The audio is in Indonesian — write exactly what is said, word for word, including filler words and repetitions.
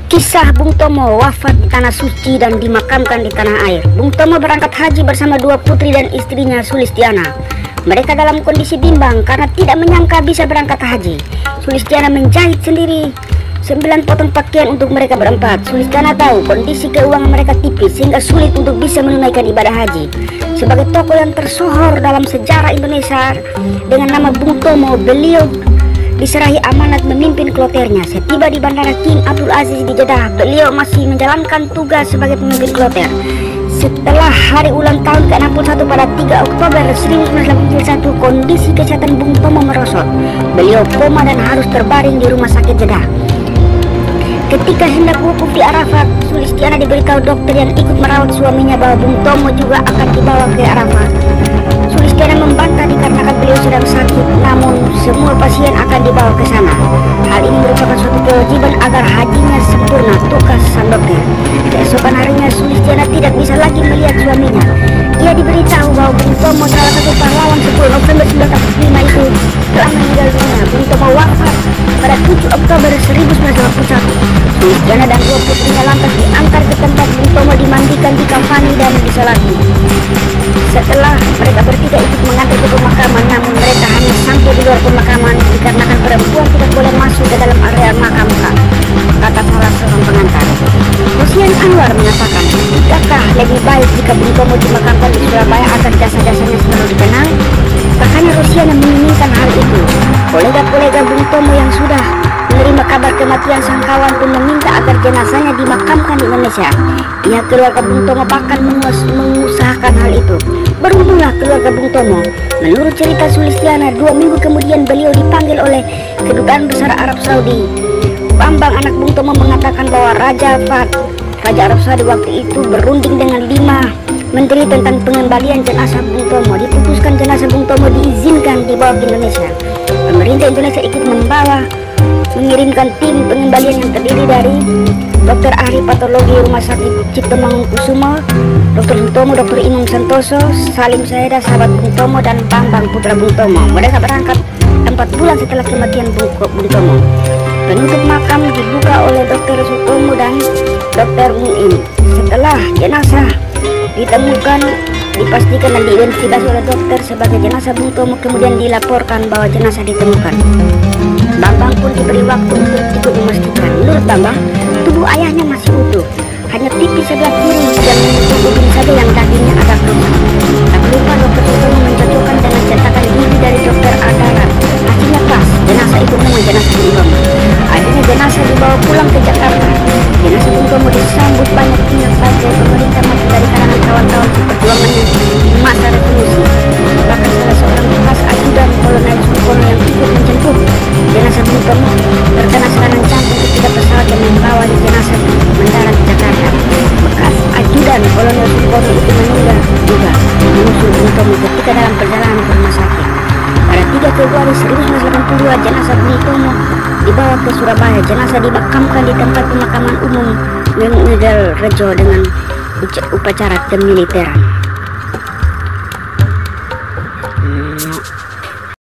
Kisah Bung Tomo wafat di Tanah Suci dan dimakamkan di tanah air. Bung Tomo berangkat haji bersama dua putri dan istrinya Sulistiana. Mereka dalam kondisi bimbang karena tidak menyangka bisa berangkat haji. Sulistiana menjahit sendiri sembilan potong pakaian untuk mereka berempat. Sulistiana tahu kondisi keuangan mereka tipis sehingga sulit untuk bisa menunaikan ibadah haji. Sebagai tokoh yang tersohor dalam sejarah Indonesia dengan nama Bung Tomo, beliau diserahi amanat memimpin kloternya. Setiba di Bandara King Abdul Aziz di Jeddah, beliau masih menjalankan tugas sebagai pemimpin kloter. Setelah hari ulang tahun ke enam puluh satu pada tiga Oktober seribu sembilan ratus delapan puluh satu, kondisi kesehatan Bung Tomo merosot. Beliau koma dan harus terbaring di rumah sakit Jeddah. Ketika hendak wukuf di Arafat, Sulistiana diberitahu dokter yang ikut merawat suaminya bahwa Bung Tomo juga akan dibawa ke Arafat. Sulistiana membantah dikarenakan beliau sedang sakit, namun semua pasien akan dibawa ke sana. Hal ini merupakan suatu kewajiban agar hajinya sempurna, tugas sang dokter. Keesokan harinya Sulistiana tidak bisa lagi melihat suaminya. Ia diberitahu bahwa Bung Tomo, salah satu pahlawan sepuluh November seribu sembilan ratus lima itu, telah meninggal dunia. Bung Tomo wafat pada tujuh Oktober seribu sembilan ratus delapan puluh satu. Sulistiana dan dua putrinya lantas diantar ke tempat Bung Tomo dimandikan, dikafani dan disolati. Setelah mereka bertiga ikut mengantar ke pemakaman, namun mereka hanya sampai di luar pemakaman dikarenakan perempuan tidak boleh masuk ke dalam area makam, kata salah seorang pengantar. Hussein Anwar mengatakan, tidakkah lebih baik jika Bung Tomo dimakamkan di Surabaya agar jasa-jasanya selalu dikenal? Kakaknya Rosiana menginginkan hal itu. Kolega-kolega Bung Tomo yang sudah menerima kabar kematian sang kawan pun meminta agar jenazahnya dimakamkan di Indonesia. Pihak keluarga Bung Tomo bahkan mengusahakan hal itu. Beruntunglah keluarga Bung Tomo. Menurut cerita Sulistiana, dua minggu kemudian beliau dipanggil oleh Kedutaan Besar Arab Saudi. Bambang anak Bung Tomo mengatakan bahwa Raja Fahd, Raja Arab Saudi waktu itu, berunding dengan lima menteri tentang pengembalian jenazah Bung Tomo. Diputuskan jenazah Bung Tomo diizinkan dibawa ke Indonesia. Pemerintah Indonesia ikut membawa mengirimkan tim pengembalian yang terdiri dari dokter ahli patologi Rumah Sakit Cipto Mangunkusumo, dokter Sutomo, dokter Imam Santoso, Salim Saeda, sahabat Bung Tomo, dan Bambang putra Bung Tomo. Mereka berangkat empat bulan setelah kematian Bung, Bung Tomo. Penutup makam dibuka oleh dokter Sutomo dan dokter Muin. Setelah jenazah ditemukan, dipastikan dan diidentifikasi oleh dokter sebagai jenazah Bung Tomo, kemudian dilaporkan bahwa jenazah ditemukan. Bambang pun diberi waktu untuk ikut memastikan. Menurut Bambang, tubuh ayahnya masih utuh, hanya pipi sebelah kiri yang tubuh ini saja yang dagingnya agak rusak. Tak lupa dokter Sutomo mencocokkan dengan cetakan gigi dari dokter Adarat. Hasilnya pas, jenazah itu memang jenazah Bung Tomo. Akhirnya jenazah dibawa pulang ke Jakarta. Jenazah Bung Tomo disambut banyak pihak baik dari pemerintah maupun dari kalangan kawan-kawan perjuangannya di masa revolusi. Bahkan salah seorang bekas ajudan Kolonel Sukono yang ikut menjemput jenazah Bung Tomo terkena serangan jantung ketika pesawat yang membawa jenazah mendarat di Jakarta. Bekas ajudan Kolonel Sukono itu meninggal juga menyusul Bung Tomo ketika dalam perjalanan ke rumah sakit. Pada tiga Februari seribu sembilan ratus delapan puluh dua, jenazah Bung Tomo dibawa ke Surabaya. Jenazah dimakamkan di tempat pemakaman umum Ngedel Rejo dengan upacara kemiliteran.